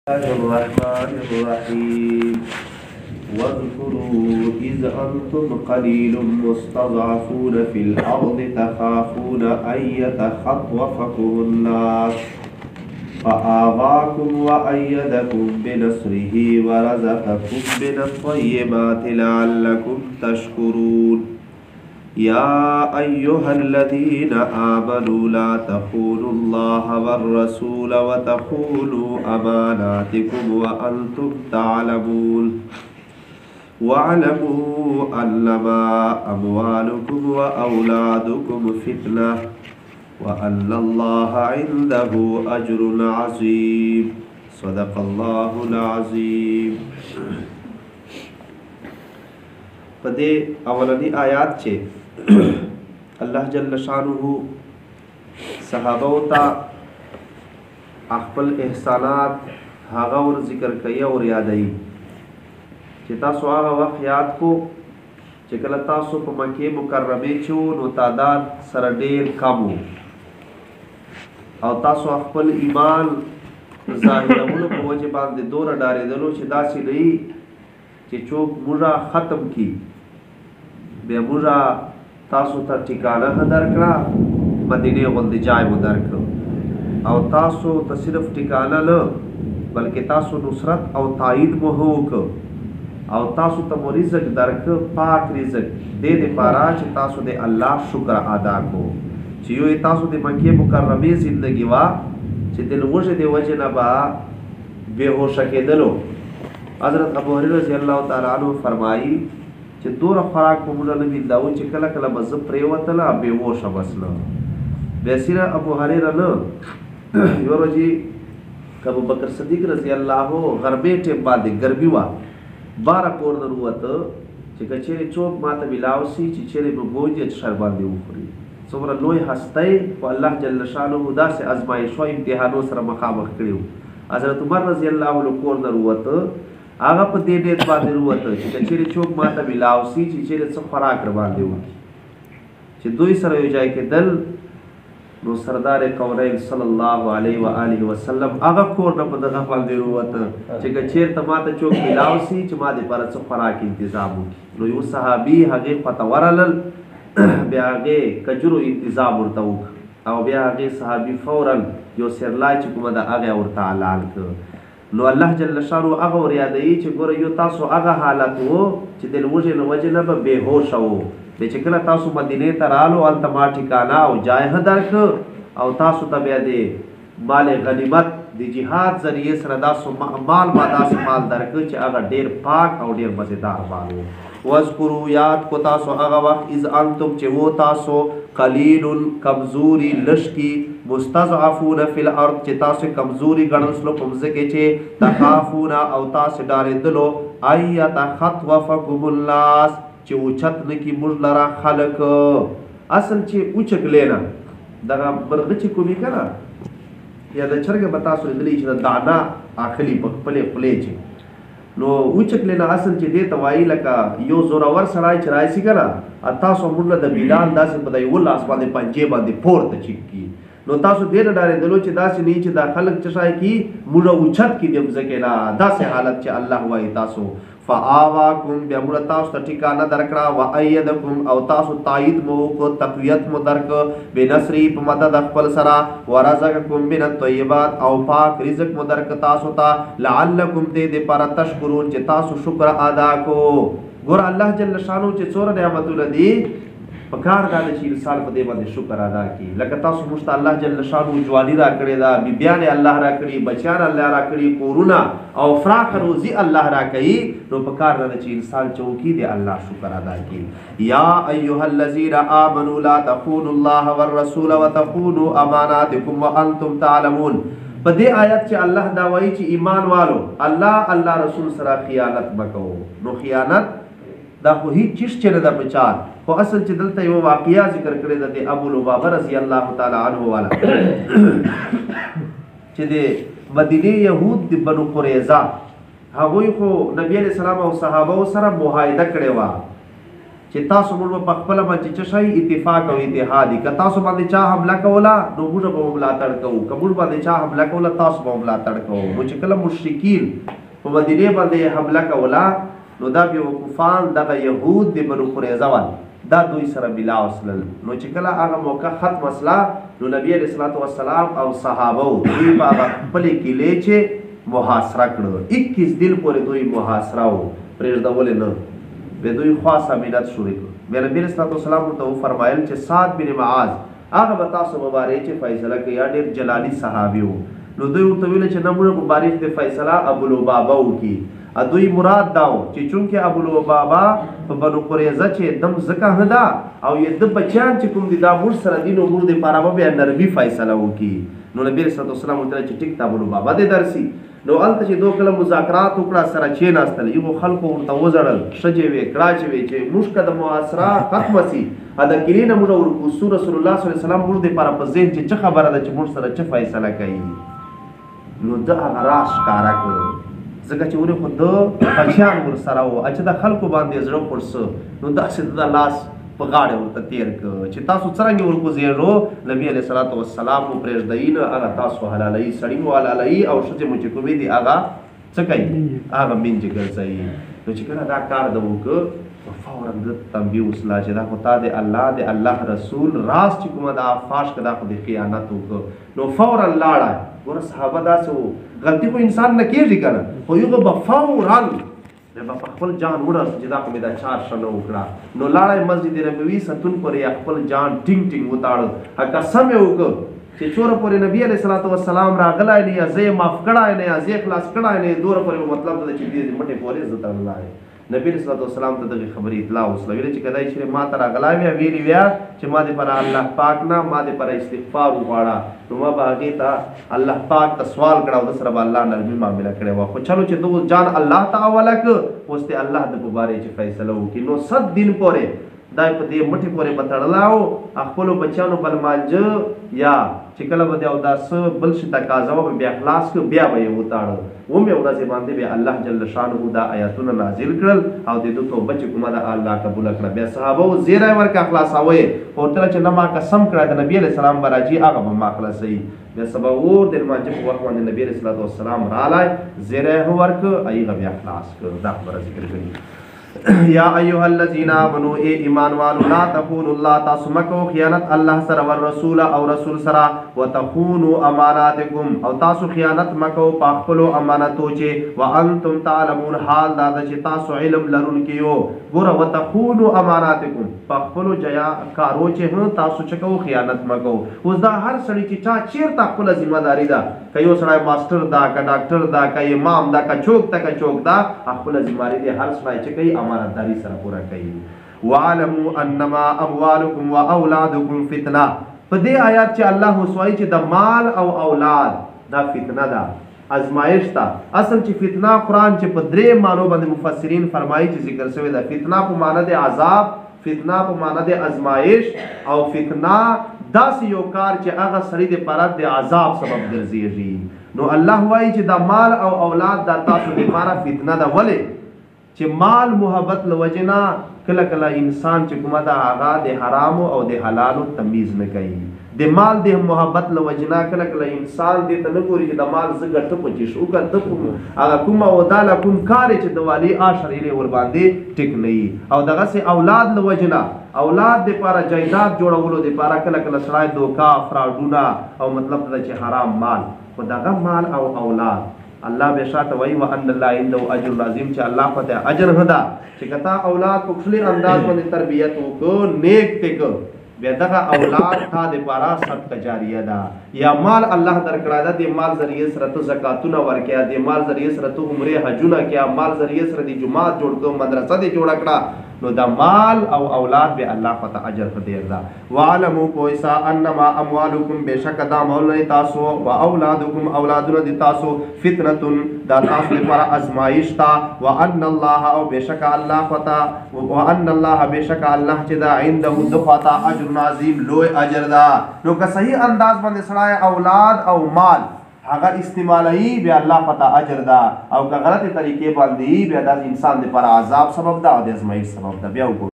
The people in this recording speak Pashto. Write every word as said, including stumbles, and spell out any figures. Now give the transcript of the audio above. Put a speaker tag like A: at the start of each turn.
A: الله الرحمن الرحيم واذكروا إذ أنتم قليل مستضعفون في الأرض تخافون أن يتخطفكم الناس فآواكم وأيدكم بنصره ورزقكم من الطيبات لعلكم تشكرون يا أيها الذين آمنوا لا تخونوا الله والرسول وتخونوا أماناتكم وأنتم تعلمون واعلموا أنما أموالكم وأولادكم فتنة وأن الله عنده أجر عظيم صدق الله العظيم. پدې اولنی آیات چې الله جل شانه صحابه او ته خپل احسانات هغه ور ذکر کوي او یادوي چې تاسو هغه وخت یاد کو چې کله تاسو په مکه مکرمه کې نو تعداد سره ډېر کم او تاسو خپل ایمان ظاهرولو په وجه باندې دوره ډارېدلو چې داسې نه چې څوک موږ ختم کی بیا موږ تاسو ته ټیکانه نه درکړه مدینه غوندې ځای مو درکړو او تاسو ته صرف ټیکانه نه بلکې تاسو نصرت او تایید مو وکړو او تاسو ته مو رزق درکړ پاک رزق دې دپاره چې تاسو د الله شکر ادا کو چې یو تاسو د مکې مکرمې زندګي وه چې د لوږې د وجې نه به بېهوشه کېدلو. حضرت ابو هريره رضی الله تعالی عنہ فرمایي چې دوره خوراک په موږ نه مینداوه چې کله کله به زه پرېوتله بېهوشه بسله بیا سیره ابو هريره نه یوه ورځې که ابوبکر صدیق رضی الله غربې ټیم باندې ګرمي وه باره کور نه ووته چې که چېرې څوک ماته میلاو سي چې چېرې به بوجي چې شر باندې وخوري. څومره لوی هستی خو الله جل شانه داسې ازمایښو امتحانو سره مخامخ کړي وو. حضرت عمر رضی الله عنه کور نه ووته هغه په دې نیت باندې ووته چې که چېرې څوک ماته میلاو سي چې چېرې څه خوراک را باندې وکړي چې دوی سره یو ځای کېدل نو سردار کونین صلی الله علیه و آله وسلم هغه کور نه په دغه باندې ووته چې که چېرته ماته څوک میلاو سي چې ما دپاره څه خوراک انتظام وکړي. نو یو صحابي هغې خواته ورغلل بیا هغې کجورو انتظام ورته وکړه او بیا هغې صحابي فورا یو سیرلای چې کومه ده هغه ورته حلال کړ. نو الله جل شانو هغه ور یادوي چې ګوره یو تاسو هغه حالت و چې د لوږې له وجې نه به بېهوشه و دی چې کله تاسو مدینې ته رالو هلته ما ټیکانه او جای ښه درکړه او تاسو ته بیا د مال غنیمت د جهاد ذریعې سره داسو مال ما داسې مال درکړه چې هغه ډېر پاک او ډېر مزېدار مال و. واذکروا یاد کو تاسو هغه وخت اذ انتم چې و تاسو قلیل کمزوري لشکي مستضعفون فی الارض چې تاسو کمزوري ګڼل سلو په مځکې چې تخافون او تاسو ډارېدلو ان یتخطفکم الناس چې اوچت نه کي موږ لره خلک. اصل چې اوچکلی نه دغه مرغه چې کومي که نه یا د چرګه به تاسو لیدلی چې د دعنا اخلي په خپلې خولې چې نو اوچکلی نه اصل چې دې ته وایي لکه یو زورور سړی چې راشي که نه تاسو موږ له د بیلان داسې په د یوه لاس باندې پنجې باندې پورته چیک کي نو تاسو دې نه ډارېدلو چې داسې نه چې دا خلک څه شی کي موږ اوچت کي د مځکې نه داسې حالت چې الله وایي تاسو فآواکم بیا موږ تاسو ته ټیکانه درکړه وایدکم او تاسو تایید مو وکړو تقویت مو درکړه بنصري په مدد خپل سره ورزقکم من الطیبات او پاک رزق مو درکړه تاسو ته لعلکم دې دپاره تشکرون چې تاسو شکر ادا کو. ګوره الله جل شانو چې څومره نعمتونه دي پکار دا ده چې انسان په دې باندې شکر ادا کړي. لکه تاسو موږ ته الله جل شانو ځواني راکړې ده بیبیانې الله راکړي بچیان الله راکړي کورونه او فراخ روزي الله راکوي نو پکار دا ده چې انسان چوکي دی الله شکر ادا کړي. یا ایها الذین آمنوا لا تخونوا الله والرسول وتخونوا اماناتکم وانتم تعلمون. په دې آیت چې الله دا وایي چې ایمان والو الله الله رسول سره خیانت مه کوو. نو خیانت دا خو هیڅ چیز چې نه ده په چار خو اصل چې دلته یوه واقعه ذکر کړې ده د ابو لبابه رضی الله تعالی عنه والا چې د مدینې یهود د بنو قریظه هغوی خو نبی علیه السلام او صحابو سره معاهده کړې وه چې تاسو موږ په خپل باندې چې شي اتفاق او اتحاد که تاسو باندې چا حمله کولا نو موږ به ملاتړ کوو که موږ باندې چا حمله کولا تاسو به ملاتړ کوو نو چې کله مشرکین په مدینه باندې حمله کولا نو دا بیوقوفان دغه یهود د بنو قریظه وال دا دوی سره ملا وسلل نو چې کله هغه موقع ختم مسله نو نبی علیہ الصلوۃ والسلام او صحابه دوی په هغه خپلې کیلې چې محاصره کړو اکیس دن پورې دوی محاصره و پرېږدولې نه به دوی خاصه ملت شروع کړو بیا نبی علیہ الصلوۃ والسلام ورته وفرمایل چې سعد بن معاذ هغه به تاسو مبارک چې فیصله کوي یا ډېر جلالی صحابي و نو دوی ورته ویل چې نه موږ مبارک د فیصله ابو لبابه وکړي دوی مراد داو چې چونکه ابو لبابا په بنو قریظه چې دم زکه هدا او یې د بچیان چې کوم دي دا مور سره دین او مور د پاره به نرمي فیصله وکي نو نبی رسول الله صلی الله علیه وسلم ټیک تا ابو لبابا دې درسي نو الته چې دوه کله مذاکرات وکړه سره چې ناستل یو خلکو ورته وزړل شجه وی کراچ وی چې مشکل د محاصره ختم سي ادا کینه موږ ورکو رسول الله صلی الله علیه وسلم مور د پاره په ذهن چې څه خبره ده چې مور سره څه فیصله کوي نو دا راش کارا کړو ځکه چې ورې خو د بچیان ورسره وو چې د خلکو باندې زړه پړسه نو داسې د لاس په غاړه ورته تیر کړه چې تاسو څرنګه ورکوزېږو نبي علیه الصلاۃ والسلام مو پرېږدئ نه هغه تاسو حلالوي سړي مو حلالوي او ښځې مو چې کومې دي هغه څه کوي هغه منځې ګرځوي نو چې کله دا کار د وکړه فورا د تنبیه وسله چې دا خو تا د الله د الله رسول راز چې کومه دا فاش که دا خو د خیانت وکړه نو فورا لاړه ګوره صحابه داسې وو غلطي خو انسان نه کېږي که نه خو یو به فورا بیا به په خپل جان وړه چې دا خو مې دا چار ښه نه وکړه نو لاړی مسجد نبوي ستون پورې خپل جان ټینګ ټینګ وتاړه قسم یې وکړ چې څوره پورې نبي علیه الصلاۃ والسلام راغلی نه یا زه یې معاف کړی نه یا زه یې خلاص کړی نه دوره پورې مطلب دا چې دې مټې پورې زه تړلی نبی علیه الصلاۃ والسلام ته دغه خبرې اطلاع وسله ویلې چې کدی چې ما ته راغلی ویا ویلي ویا چې ما دې پر الله پاک نه ما دې پر استغفار وغواړه نو ما به هغې ته الله پاک ته سوال کړه او د سره به الله نرمي معامله کړې وه خو چلو چې دغه جان الله ته حواله کړ اوس دې الله د په بارې چې فیصله وکړي نو صد دن پورې دا په دې مټې پورې به تړلی و خپلو بچیانو بل مانجه یا چې کله به د اوداسه بل شي تقاضا وه بیا خلاص کړ بیا به یې وتاړه اومې ورځې باندې بیا الله جل شانه دا آیاتونه نازل کړل او د ده توبه چې کومه ده الله قبوله کړه بیا صحابه و زیری ورکړه خلاصوی خو ورته چې نه ما قسم کړی د نبي علیه السلام به راځي هغه به ما خلاصوي بیا سبا اور د لمانځه په وخت باندې نبي علیه الصلاۃ والسلام رالی زیری یې ورکړ هغه بیا خلاص کړ دا خبره ذکر کړي یا ایها الذین آمنوا ای ایمان والو لا تخونوا الله تاسو مکو خیانت الله سره ور رسول او رسول سره وتخونوا اماناتکم او تاسو خیانت مکو په خپل امانتو چې وانتم تعلمون حال دا چې تاسو علم لرونکي یو ګوره وتخونوا اماناتکم په خپل جیا کارو چې تاسو چکو خیانت مکو اوس دا هر سړی چې چا چیرته خپل ذمہ داری ده که یو سړی ماستر دا که ډاکټر دا که امام دا که چوک دا که چوک دا خپل ذمہ داری دی هر سړی چې کوي امانتداري سره پوره کوي واعلموا انما اموالکم واولادکم فتنه په دې آیات چې الله وسوایي چې د مال او اولاد دا فتنه ده ازمایش ده اصل چې فتنه قرآن چې په درې معنو باندې مفسرین فرمایي چې ذکر شوی ده فتنه په معنی د عذاب فتنه په معنی د ازمایش او فتنه داسې یو کار چې هغه سړي دپاره د عذاب سبب ګرځېږي نو الله وایي چې دا مال او اولاد دا تاسو دپاره فتنه ده ولې چې مال محبت له وجې نه کله کله انسان چې کومه ده هغه د حرامو او د حلالو تمیز نه کوي د مال د محبت له وجې نه کله کله انسان دې ته نه ګوري چې د مال زه ګټه پچې شو که ته کوم هغه کومه وداله کوم کار چې د والي عشر یې ورباندې ټیک نه وي او دغسې اولاد له وجې نه اولاد دپاره جایداد جوړولو دپاره کله کله سړی دوکا فراډونه او مطلب دا چې حرام مال خو دغه مال او اولاد الله به شاته وایي وان الله عنده اجر عظیم چې الله پته اجر هدا چې کتا اولاد په خپل انداز باندې تربیت وکړو نیک ته بیا دغه اولاد تا د پاره صدقه جاریه ده یا مال الله درکړه ده د مال ذریعه سره ته زکاتونه ورکیا د مال ذریعه سره ته عمره حجونه کیا مال ذریعه سره د جماعت جوړ کړو مدرسه دې جوړ کړه نو دا مال او اولاد به الله پته اجر په دې ده وعلموا کویسا انما اموالکم بشک دا مول نه تاسو او اولادکم اولادونه دي تاسو فتنه دا تاسو لپاره ازمایش تا وان الله او بشک الله پته وان الله بشک الله چې دا عنده دفعه اجر عظیم لوی اجر دا نو که صحیح انداز باندې سړی اولاد او مال هغه استعمالوي بیا الله پته اجر ده او که غلطې طریقې باندې بیا دا انسان دپاره عذاب سبب ده او د ازمایښت سبب ده بیا وګورئ